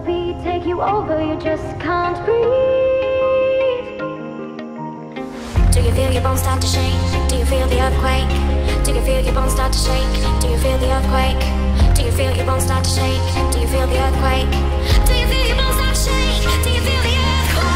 beat take you over, you just can't breathe. Do you feel your bones start to shake? Do you feel the earthquake? Do you feel your bones start to shake? Do you feel the earthquake? Do you feel your bones start to shake? Do you feel the earthquake? Do you feel your bones start to shake? Do you feel the earthquake?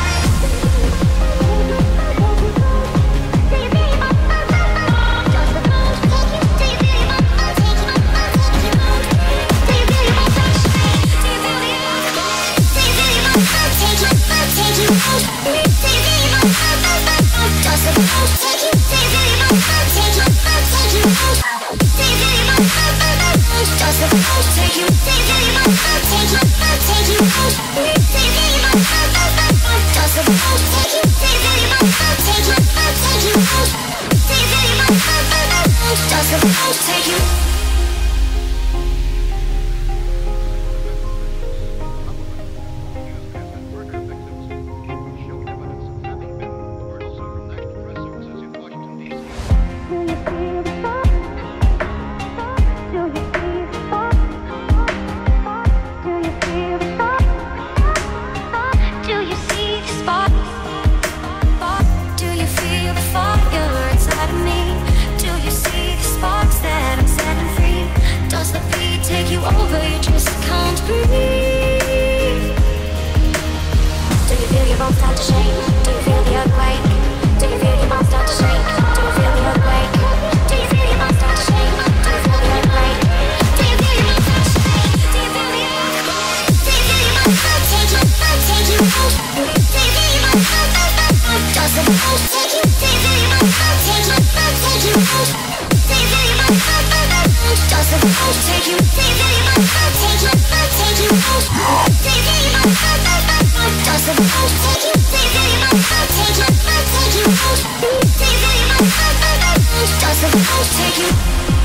Take you. Take you.